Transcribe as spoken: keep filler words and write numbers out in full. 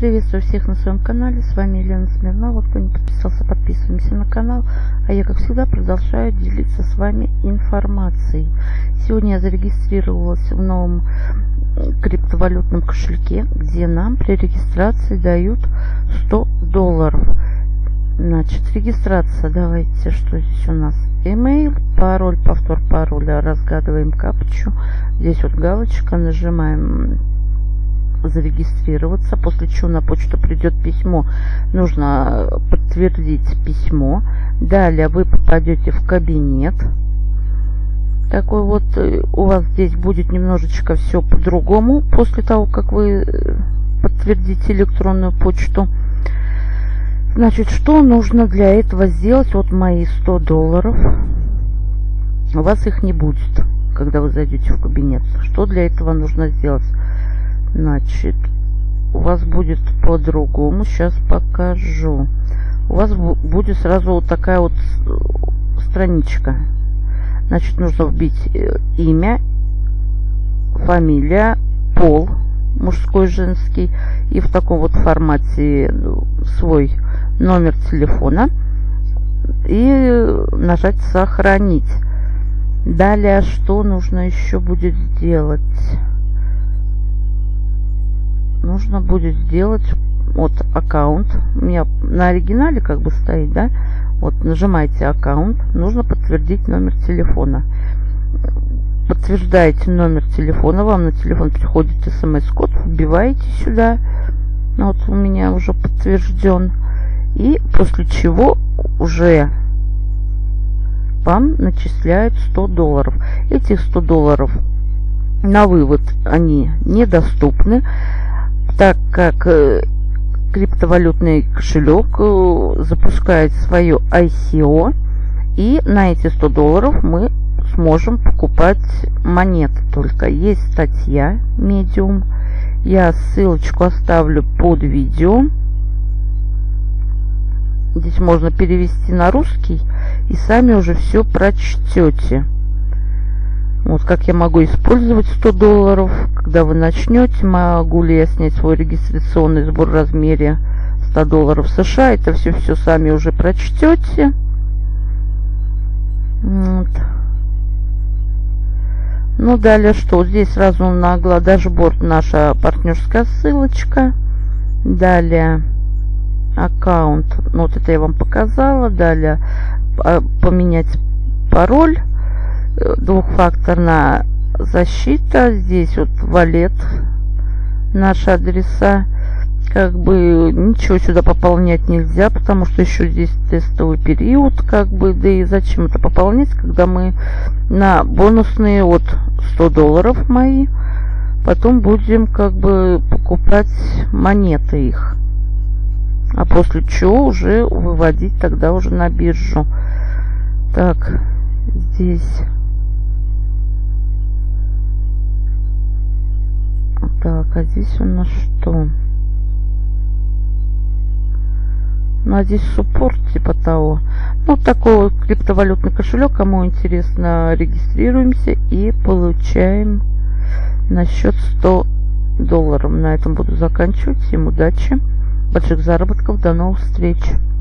Приветствую всех на своем канале, с вами Елена Смирнова. Кто не подписался, подписываемся на канал. А я, как всегда, продолжаю делиться с вами информацией. Сегодня я зарегистрировалась в новом криптовалютном кошельке, где нам при регистрации дают сто долларов. Значит, регистрация, давайте, что здесь у нас? Email, пароль, повтор пароля, разгадываем капчу. Здесь вот галочка, нажимаем зарегистрироваться, после чего на почту придет письмо, нужно подтвердить письмо. Далее вы попадете в кабинет. Такой вот у вас здесь будет немножечко все по-другому после того, как вы подтвердите электронную почту. Значит, что нужно для этого сделать? Вот мои сто долларов. У вас их не будет, когда вы зайдете в кабинет. Что для этого нужно сделать? Значит, у вас будет по-другому. Сейчас покажу. У вас будет сразу вот такая вот страничка. Значит, нужно вбить имя, фамилия, пол, мужской, женский, и в таком вот формате свой номер телефона и нажать сохранить. Далее, что нужно еще будет сделать? Нужно будет сделать вот аккаунт. У меня на оригинале как бы стоит, да? Вот нажимаете аккаунт. Нужно подтвердить номер телефона. Подтверждаете номер телефона. Вам на телефон приходит смс-код. Вбиваете сюда. Вот у меня уже подтвержден. И после чего уже вам начисляют сто долларов. Этих сто долларов на вывод они недоступны, так как криптовалютный кошелек запускает свое ай си о, и на эти сто долларов мы сможем покупать монеты. Только есть статья Medium, я ссылочку оставлю под видео. Здесь можно перевести на русский и сами уже все прочтете. Вот как я могу использовать сто долларов, когда вы начнете, могу ли я снять свой регистрационный сбор в размере сто долларов США. Это все все сами уже прочтете. Вот. Ну, далее что? Здесь сразу на дашборд наша партнерская ссылочка. Далее аккаунт. Ну, вот это я вам показала. Далее поменять пароль. Двухфакторная защита. Здесь вот валет, наши адреса. Как бы ничего сюда пополнять нельзя, потому что еще здесь тестовый период, как бы, да и зачем это пополнять, когда мы на бонусные вот сто долларов мои потом будем как бы покупать монеты их, а после чего уже выводить тогда уже на биржу. Так, здесь так, а здесь у нас что? Ну, а здесь суппорт типа того. Ну, такой вот криптовалютный кошелек. Кому интересно, регистрируемся и получаем на счет сто долларов. На этом буду заканчивать. Всем удачи, больших заработков, до новых встреч.